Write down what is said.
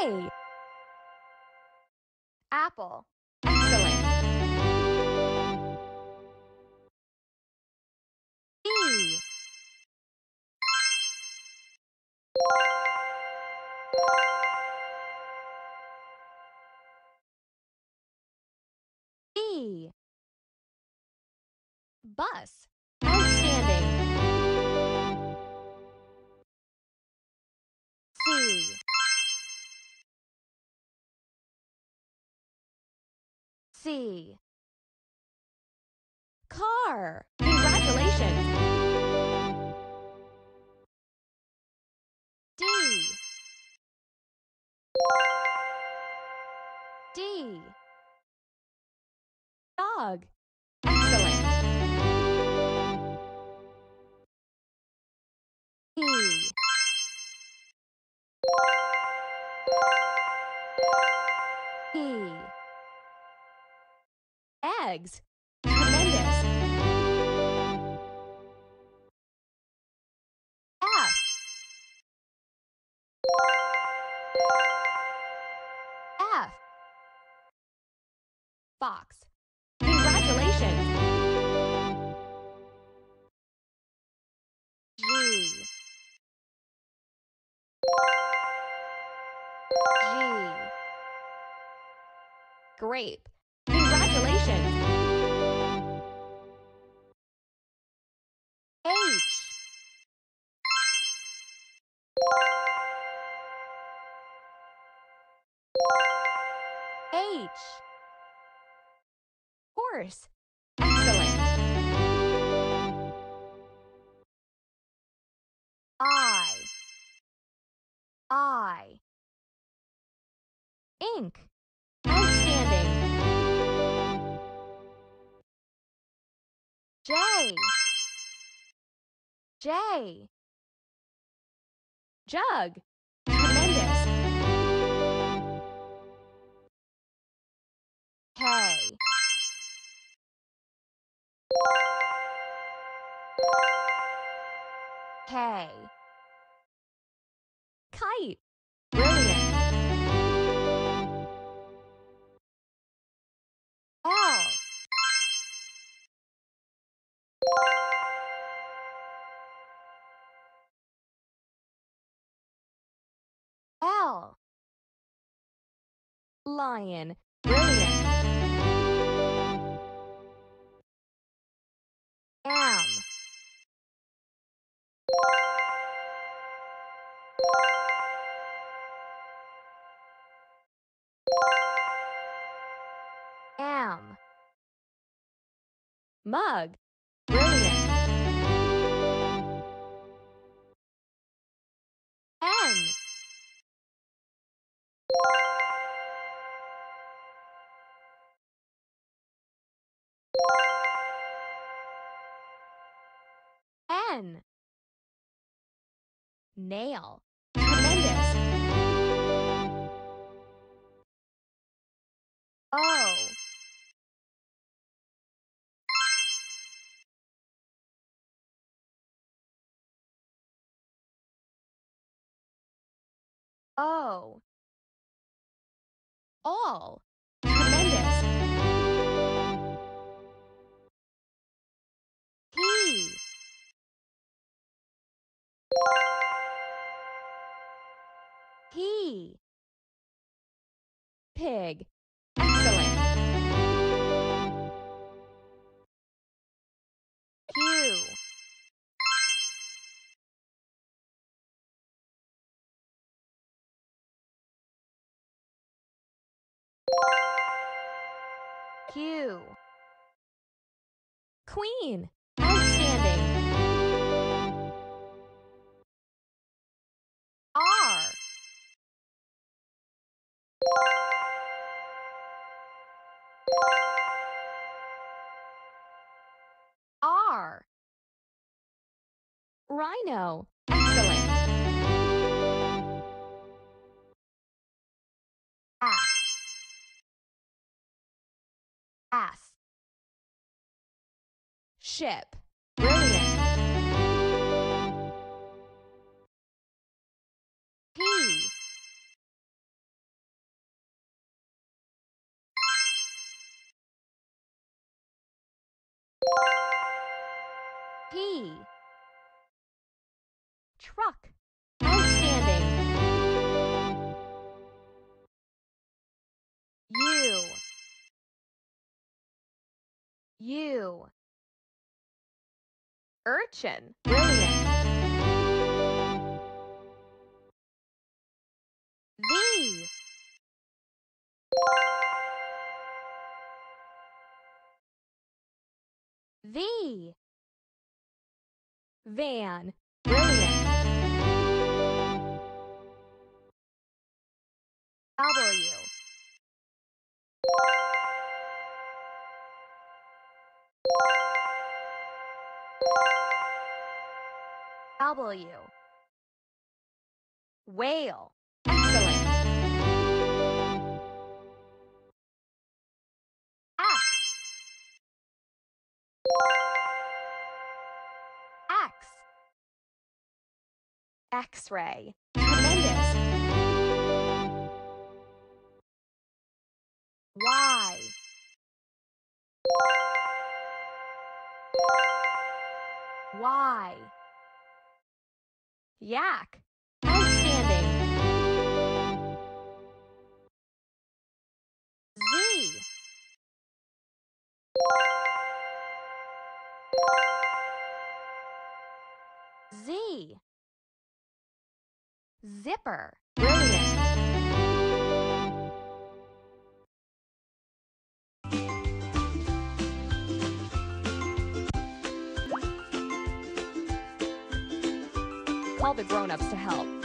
A. Apple. Excellent. B. B. Bus. Outstanding. C. C. Car. Congratulations. D. D. Dog. Excellent. E. E. Eggs. Tremendous. F. F. Fox. Congratulations. G. G. Grape. Congratulations. H. H. Horse. Excellent. I. Ink. Outstanding. J. J. Jug. Tremendous. K. K. Kite. Brilliant. L. L. Lion. Brilliant. M. M. Mug. Brilliant. N. N. Nail. Tremendous. O. O. All. Tremendous. P. P. Pig. Excellent. Q. Q. Queen. Outstanding. R. R. Rhino. Excellent. S. S. Ship. Brilliant. P. P. Truck. Outstanding. U. Urchin. Brilliant. V. V. Van. Brilliant. W. W. Whale. Excellent. X. X. X-ray. Tremendous. Y. Y. Yak. Outstanding. Z. Z. Zipper. Brilliant. Call the grown-ups to help.